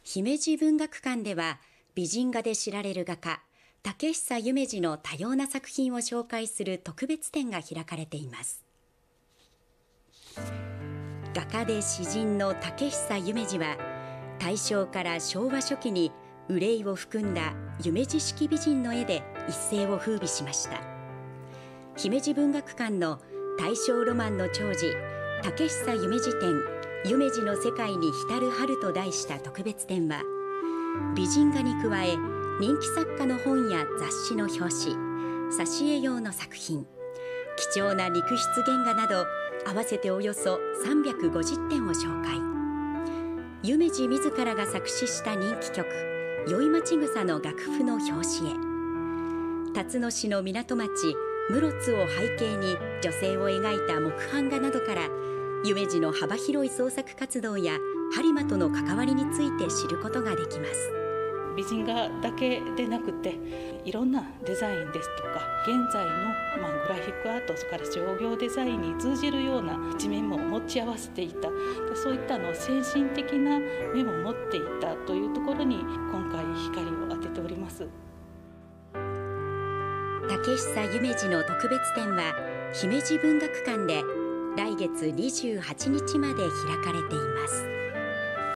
姫路文学館では美人画で知られる画家竹久夢二の多様な作品を紹介する特別展が開かれています。画家で詩人の竹久夢二は大正から昭和初期に憂いを含んだ夢二式美人の絵で一世を風靡しました。姫路文学館の大正ロマンの寵児竹久夢二展夢二の世界に浸る春と題した特別展は、美人画に加え人気作家の本や雑誌の表紙、挿絵用の作品、貴重な肉筆原画など合わせておよそ350点を紹介。夢二自らが作詞した人気曲宵町草の楽譜の表紙へ、辰野市の港町室津を背景に女性を描いた木版画などから夢二の幅広い創作活動や播磨との関わりについて知ることができます。 美人画だけでなくて、いろんなデザインですとか現在のグラフィックアート、それから商業デザインに通じるような一面も持ち合わせていた。そういった先進的な目も持っていたというところに今回光を当てております。 竹久夢二の特別展は姫路文学館で来月28日まで開かれています。